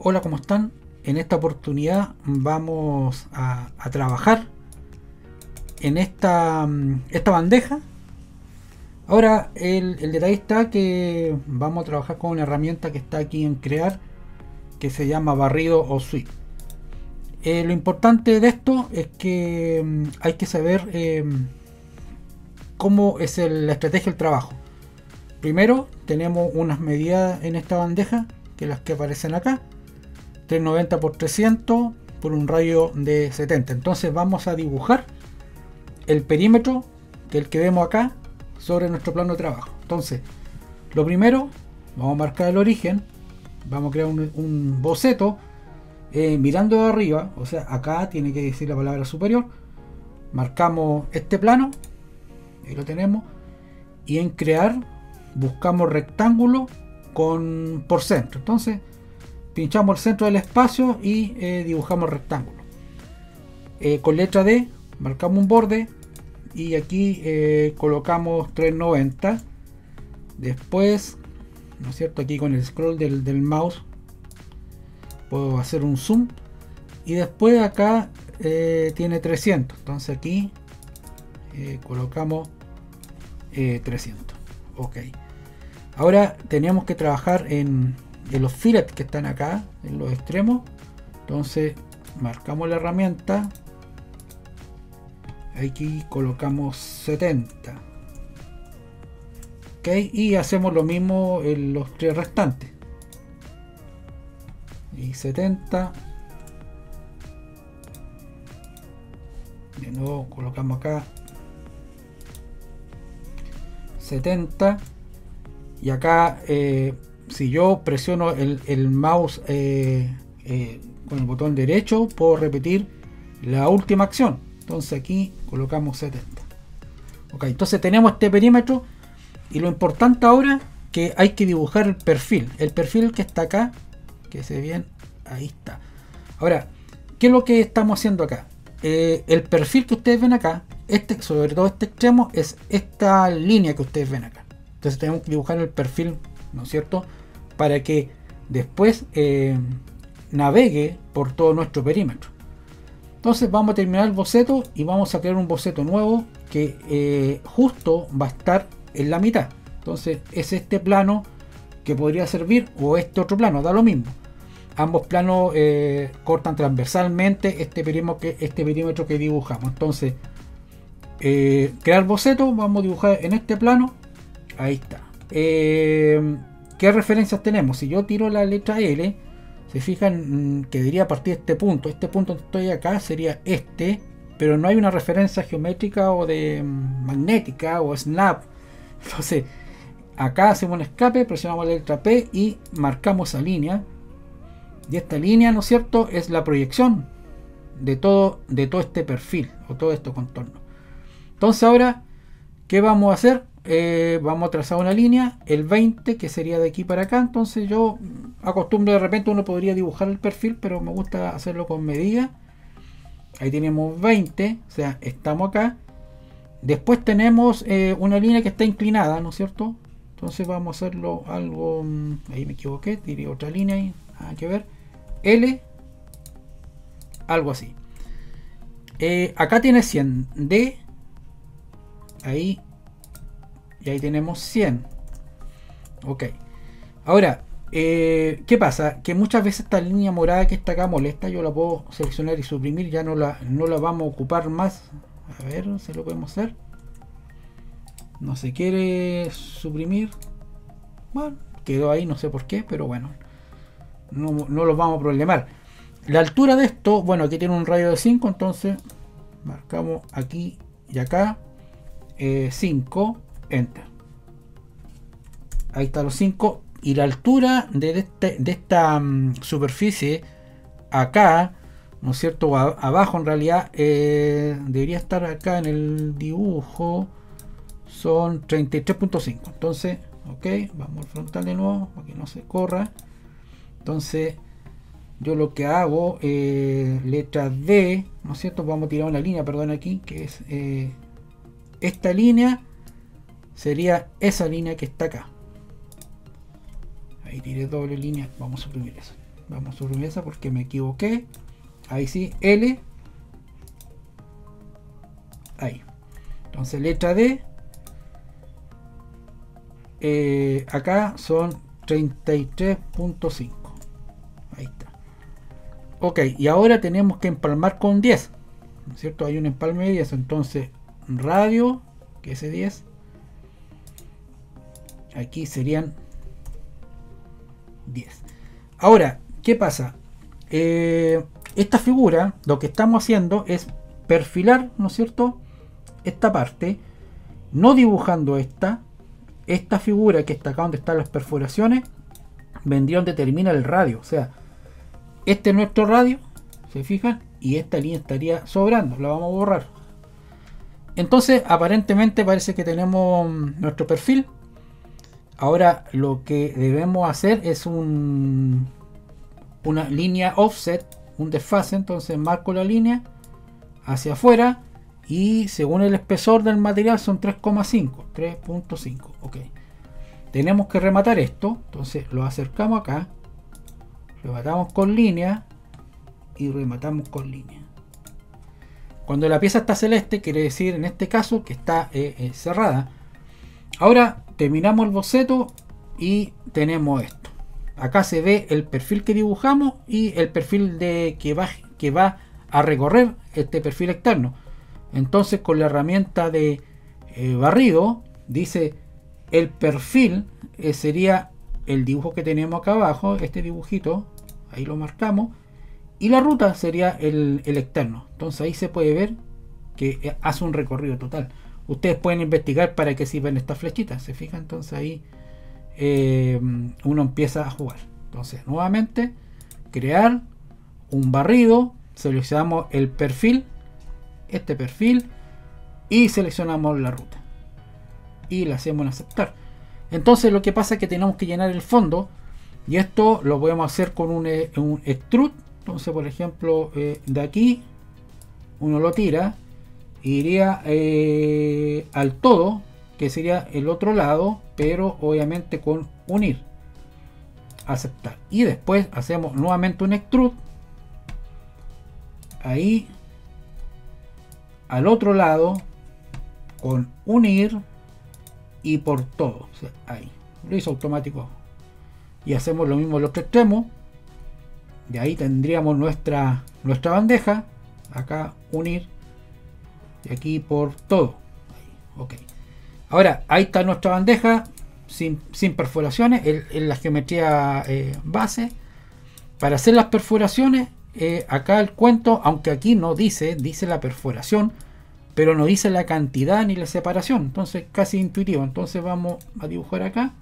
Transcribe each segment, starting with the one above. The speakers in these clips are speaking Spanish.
Hola, ¿cómo están? En esta oportunidad vamos a trabajar en esta bandeja. Ahora el detalle está que vamos a trabajar con una herramienta que está aquí en crear, que se llama barrido o sweep. Lo importante de esto es que hay que saber cómo es la estrategia del trabajo. Primero tenemos unas medidas en esta bandeja, que las que aparecen acá, 390 por 300 por un radio de 70. Entonces vamos a dibujar el perímetro, que es el que vemos acá, sobre nuestro plano de trabajo. Entonces, lo primero, vamos a marcar el origen, vamos a crear un boceto mirando de arriba, o sea, acá tiene que decir la palabra superior. Marcamos este plano, ahí lo tenemos, y en crear buscamos rectángulo por centro. Entonces pinchamos el centro del espacio y dibujamos rectángulo. Con letra D marcamos un borde y aquí colocamos 390. Después, ¿no es cierto? Aquí con el scroll del mouse puedo hacer un zoom y después acá tiene 300. Entonces aquí colocamos 300. Ok. Ahora tenemos que trabajar en los fillets que están acá en los extremos. Entonces marcamos la herramienta, aquí colocamos 70. Ok, y hacemos lo mismo en los tres restantes, y 70. De nuevo colocamos acá 70 y acá si yo presiono el mouse con el botón derecho, puedo repetir la última acción. Entonces aquí colocamos 70. Ok, entonces tenemos este perímetro y lo importante ahora que hay que dibujar el perfil. El perfil que está acá, que se ve bien, ahí está. Ahora, ¿qué es lo que estamos haciendo acá? El perfil que ustedes ven acá, sobre todo este extremo, es esta línea que ustedes ven acá. Entonces tenemos que dibujar el perfil, ¿no es cierto?, para que después navegue por todo nuestro perímetro. Entonces vamos a terminar el boceto y vamos a crear un boceto nuevo que justo va a estar en la mitad. Entonces es este plano que podría servir, o este otro plano, da lo mismo. Ambos planos cortan transversalmente este perímetro que dibujamos. Entonces crear boceto, vamos a dibujar en este plano. Ahí está. ¿Qué referencias tenemos? Si yo tiro la letra L, se fijan que debería partir de este punto. Este punto que estoy acá sería este, pero no hay una referencia geométrica o de magnética o snap. Entonces acá hacemos un escape, presionamos la letra P y marcamos esa línea. Y esta línea, ¿no es cierto?, es la proyección de todo este perfil o todo este contorno. Entonces ahora, ¿qué vamos a hacer? Vamos a trazar una línea, el 20, que sería de aquí para acá. Entonces yo acostumbro, de repente uno podría dibujar el perfil, pero me gusta hacerlo con medida. Ahí tenemos 20, o sea, estamos acá. Después tenemos una línea que está inclinada, ¿no es cierto? Entonces vamos a hacerlo algo, ahí me equivoqué, tiré otra línea ahí, hay que ver, L, algo así. Acá tiene 100, D, ahí, y ahí tenemos 100. Ok. Ahora, ¿qué pasa? Que muchas veces esta línea morada que está acá molesta. Yo la puedo seleccionar y suprimir. Ya no la vamos a ocupar más. A ver, si lo podemos hacer. No se quiere suprimir. Bueno, quedó ahí, no sé por qué, pero bueno. No los vamos a problemar. La altura de esto, bueno, aquí tiene un radio de 5, entonces marcamos aquí y acá 5. Enter. Ahí está los 5. Y la altura de esta superficie acá, ¿no es cierto? Abajo en realidad debería estar acá en el dibujo. Son 33.5. Entonces, ok, vamos al frontal de nuevo para que no se corra. Entonces, yo lo que hago, letra D, ¿no es cierto? Vamos a tirar una línea, perdón, aquí, que es esta línea. Sería esa línea que está acá. Ahí tiré doble línea, vamos a suprimir eso. vamos a suprimir esa porque me equivoqué. Ahí sí, L. Ahí. Entonces letra D. Acá son 33.5. Ahí está. Ok, y ahora tenemos que empalmar con 10. ¿No es cierto? Hay un empalme de 10. Entonces, radio, que es 10. Aquí serían 10. Ahora, ¿qué pasa? Esta figura, lo que estamos haciendo es perfilar, ¿no es cierto?, esta parte, no dibujando esta figura que está acá donde están las perforaciones, vendría donde termina el radio. O sea, este es nuestro radio, ¿se fijan? Y esta línea estaría sobrando, la vamos a borrar. Entonces, aparentemente parece que tenemos nuestro perfil. Ahora lo que debemos hacer es una línea offset, un desfase. Entonces marco la línea hacia afuera y según el espesor del material son 3,5. Ok. Tenemos que rematar esto. Entonces lo acercamos acá, rematamos con línea y rematamos con línea. Cuando la pieza está celeste quiere decir en este caso que está cerrada. Ahora terminamos el boceto y tenemos esto. Acá se ve el perfil que dibujamos y el perfil que va a recorrer este perfil externo. Entonces con la herramienta de barrido dice el perfil sería el dibujo que tenemos acá abajo, este dibujito, ahí lo marcamos, y la ruta sería el externo. Entonces ahí se puede ver que hace un recorrido total. Ustedes pueden investigar para qué sirven estas flechitas, ¿se fijan? Entonces ahí uno empieza a jugar. Entonces nuevamente crear un barrido, seleccionamos el perfil, este perfil, y seleccionamos la ruta y la hacemos en aceptar. Entonces lo que pasa es que tenemos que llenar el fondo y esto lo podemos hacer con un extrude. Entonces por ejemplo de aquí uno lo tira, iría al todo, que sería el otro lado, pero obviamente con unir, aceptar, y después hacemos nuevamente un extrude ahí al otro lado con unir y por todo. O sea, ahí lo hizo automático y hacemos lo mismo en el otro extremo. De ahí tendríamos nuestra bandeja, acá unir y aquí por todo. Ahí, ok. Ahora ahí está nuestra bandeja sin perforaciones en la geometría base. Para hacer las perforaciones acá el cuento, aunque aquí no dice la perforación, pero no dice la cantidad ni la separación, entonces casi intuitivo. Entonces vamos a dibujar acá,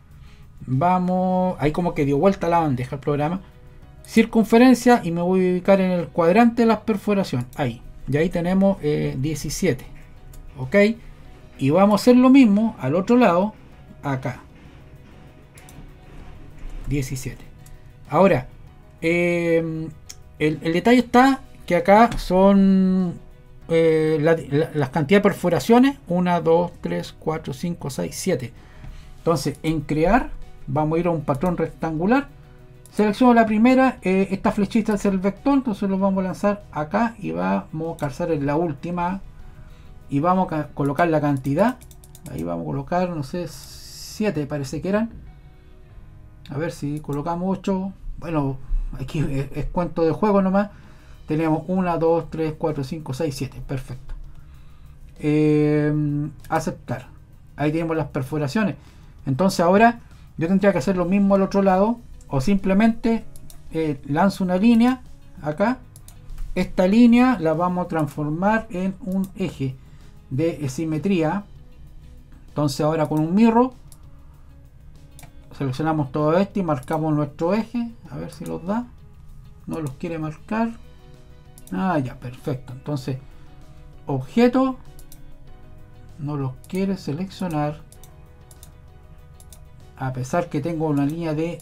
ahí como que dio vuelta la bandeja el programa, circunferencia, y me voy a ubicar en el cuadrante de las perforaciones, ahí, y ahí tenemos 17, ok, y vamos a hacer lo mismo al otro lado, acá, 17. Ahora el detalle está que acá son las cantidades de perforaciones, 1, 2, 3, 4, 5, 6, 7. Entonces en crear vamos a ir a un patrón rectangular, selecciono la primera, esta flechita es el vector, entonces lo vamos a lanzar acá y vamos a calzar en la última y vamos a colocar la cantidad, ahí vamos a colocar, no sé, 7 parece que eran, a ver si colocamos 8, bueno, aquí es cuento de juego nomás. Tenemos 1, 2, 3, 4, 5, 6, 7. Perfecto. Aceptar. Ahí tenemos las perforaciones. Entonces ahora yo tendría que hacer lo mismo al otro lado. O simplemente lanzo una línea acá. Esta línea la vamos a transformar en un eje de simetría. Entonces ahora con un mirror seleccionamos todo esto y marcamos nuestro eje. A ver si los da. No los quiere marcar. Ah, ya, perfecto. Entonces, objeto, no los quiere seleccionar, a pesar que tengo una línea de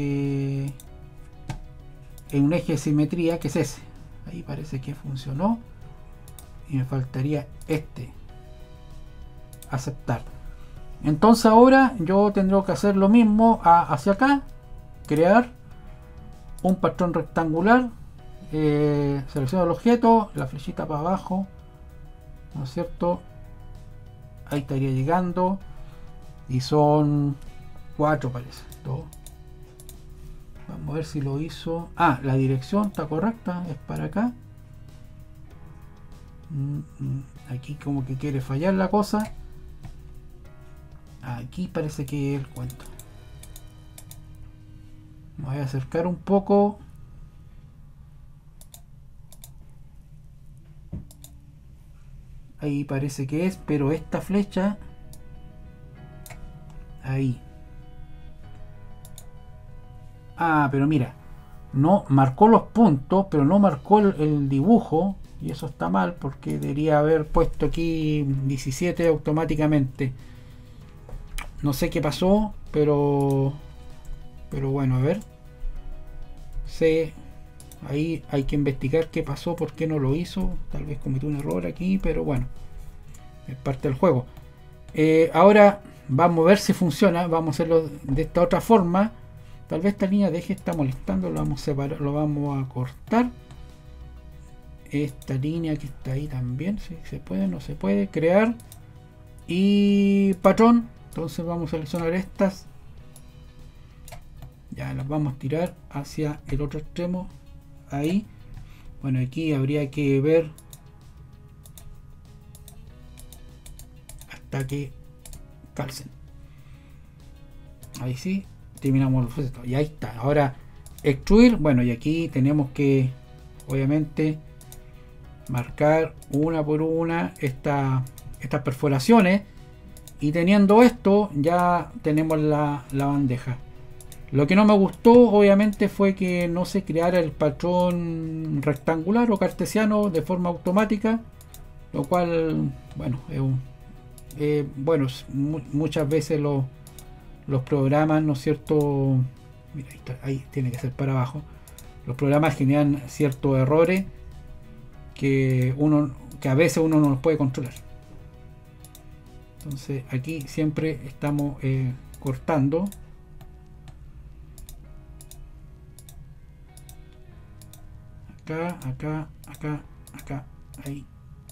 en un eje de simetría, que es ese. Ahí parece que funcionó y me faltaría este, aceptar. Entonces ahora yo tendré que hacer lo mismo hacia acá, crear un patrón rectangular, selecciono el objeto, la flechita para abajo, ¿no es cierto? Ahí estaría llegando, y son 4 parece, 2. Vamos a ver si lo hizo. Ah, la dirección está correcta, es para acá. Aquí como que quiere fallar la cosa. Aquí parece que es el cuento. Me voy a acercar un poco. Ahí parece que es, pero esta flecha ahí. Ah, pero mira, no marcó los puntos, pero no marcó el dibujo, y eso está mal porque debería haber puesto aquí 17 automáticamente. No sé qué pasó, pero bueno, a ver. Ahí hay que investigar qué pasó, por qué no lo hizo. Tal vez cometió un error aquí, pero bueno, es parte del juego. Ahora vamos a ver si funciona. Vamos a hacerlo de esta otra forma. Tal vez esta línea de eje está molestando. Lo vamos a separar, lo vamos a cortar. Esta línea que está ahí también, si se puede, no se puede. Crear y patrón. Entonces vamos a seleccionar estas. Ya las vamos a tirar hacia el otro extremo. Ahí. Bueno, aquí habría que ver hasta que calcen. Ahí sí, terminamos el proceso. Y ahí está. Ahora extruir. Bueno, y aquí tenemos que obviamente marcar una por una estas perforaciones. Y teniendo esto ya tenemos la bandeja. Lo que no me gustó obviamente fue que no se creara el patrón rectangular o cartesiano de forma automática, lo cual, bueno, muchas veces los programas, ¿no es cierto? Mira, ahí tiene que ser para abajo. Los programas generan ciertos errores que a veces uno no los puede controlar. Entonces aquí siempre estamos cortando. Acá, ahí.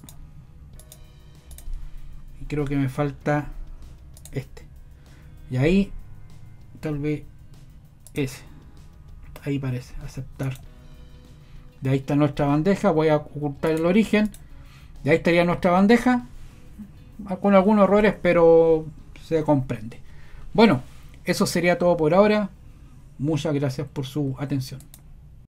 Y creo que me falta este. Y ahí, tal vez ese. Ahí parece, aceptar. De ahí está nuestra bandeja. Voy a ocultar el origen. De ahí estaría nuestra bandeja. Con algunos errores, pero se comprende. Bueno, eso sería todo por ahora. Muchas gracias por su atención.